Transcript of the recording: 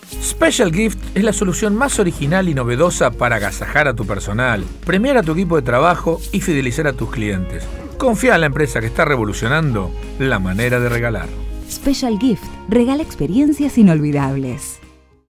Special Gift es la solución más original y novedosa para agasajar a tu personal, premiar a tu equipo de trabajo y fidelizar a tus clientes. Confía en la empresa que está revolucionando la manera de regalar. Special Gift regala experiencias inolvidables.